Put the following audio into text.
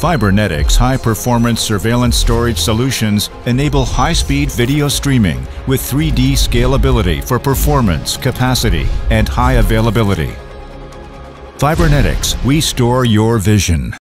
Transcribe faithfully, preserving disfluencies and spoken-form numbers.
Fibrenetix high-performance surveillance storage solutions enable high-speed video streaming with three D scalability for performance, capacity, and high availability. Fibrenetix, we store your vision.